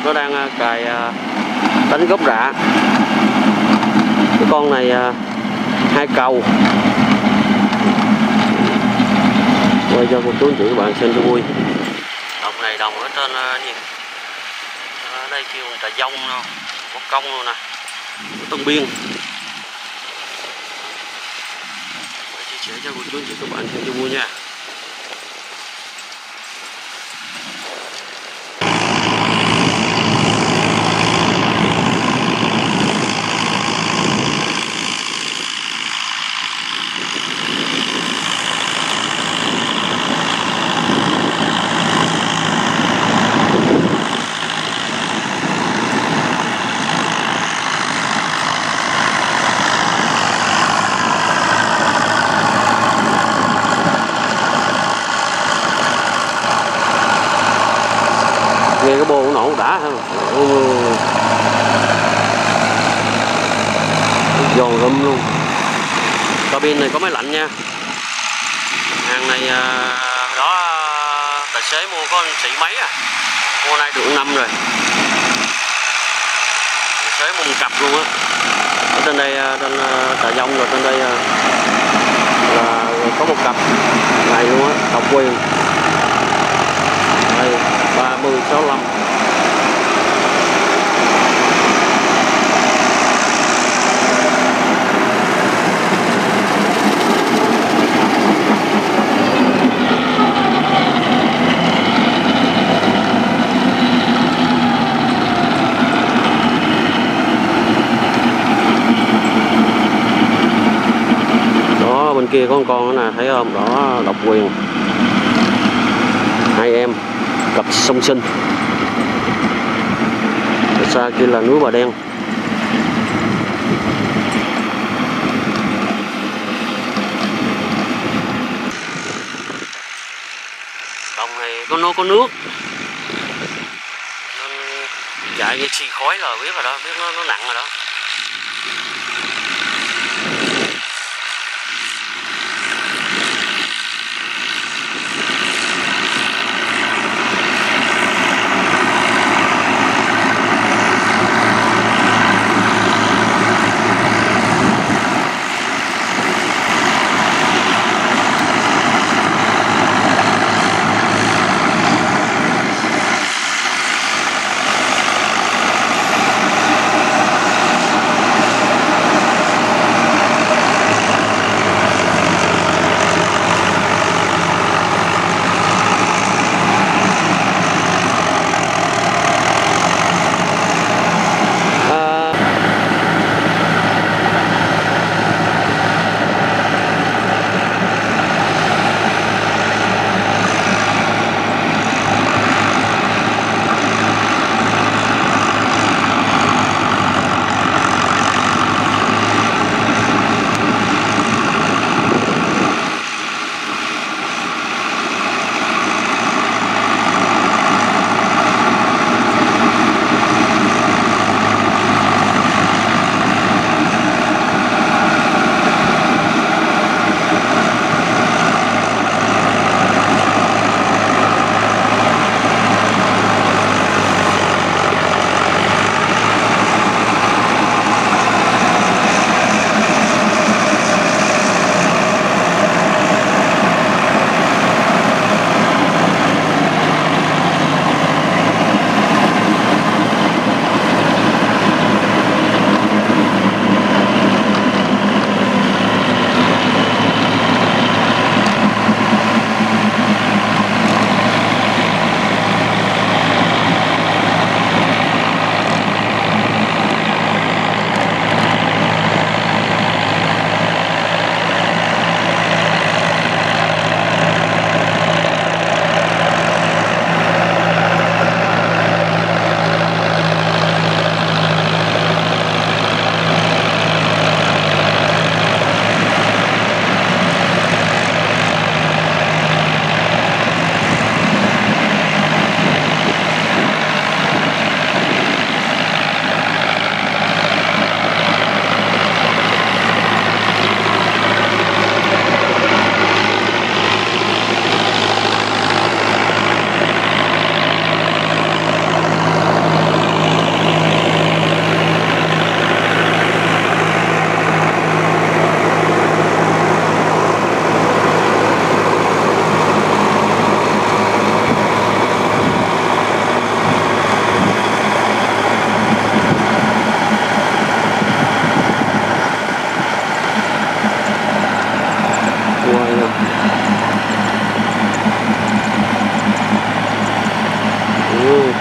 nó đang cài đánh gốc rạ. Cái con này 2 cầu. Quay cho cô chú anh chị các bạn xem cho vui. Đồng này đồng ở trên gì? Ở đây kêu Trà Dông đâu, có công luôn nè, Tân Biên. Để chia sẻ cho cô chú anh chị các bạn xem cho vui nha. Nghe cái bô nó nổ đã ha. Giòn râm luôn. Cabin này có máy lạnh nha. Hàng này đó tài xế mua có anh xị mấy à. Mua nay được 5 rồi. Tài xế mua một cặp luôn á. Ở trên đây trên Trà Dông rồi, trên đây là có một cặp này luôn á, độc quyền. Đây 3065. Đó bên kia có con nè, thấy không? Đó độc quyền. Hai em cặp song sinh. Ở xa kia là núi Bà Đen. Đồng này có nước nên chạy cái xì khói là biết rồi đó, biết nó nặng rồi đó.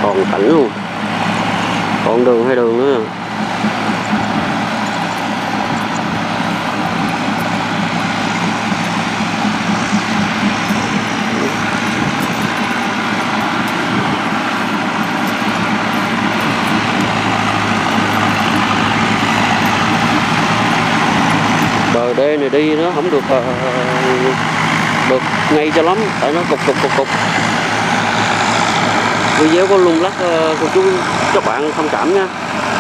Còn cảnh luôn, còn đường hay đường nữa. Bờ đê này đi nó không được ngay cho lắm, tại nó cục. Video có lung lắc cô chú các bạn thông cảm nha.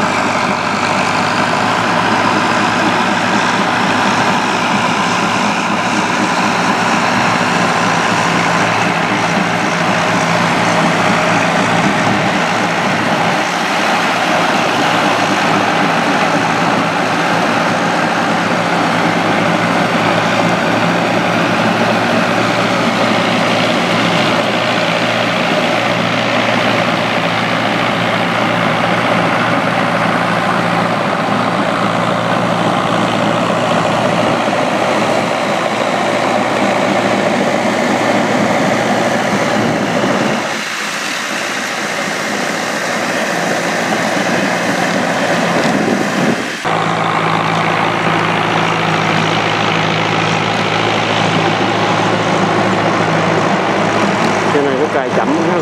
Cài chậm ha.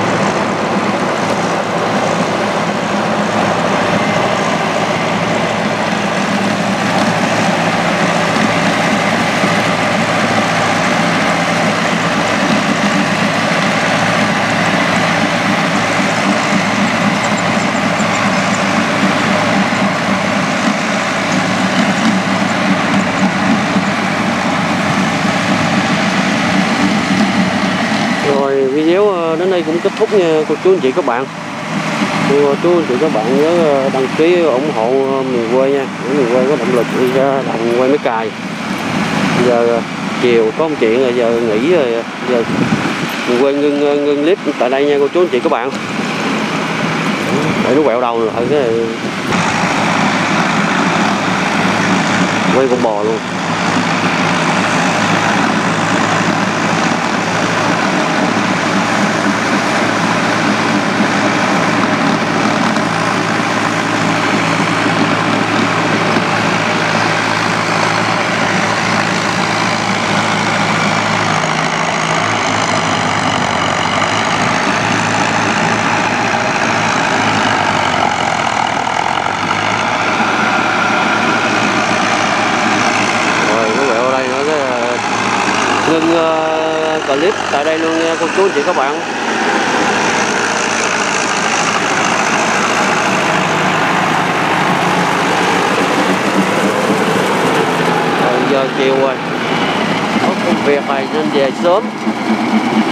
Video đến đây cũng kết thúc nha cô chú anh chị các bạn. Cô chú anh chị các bạn nhớ đăng ký ủng hộ miền quê nha, để miền quê có động lực đi ra đồng quay máy cài. Giờ chiều có một chuyện rồi, giờ nghỉ rồi, giờ miền quê ngưng clip tại đây nha cô chú anh chị các bạn. Để nó quẹo đầu rồi cái quay con bò luôn. Ngưng clip tại đây luôn nha cô chú anh chị các bạn. Giờ chiều rồi, có công việc này nên về sớm.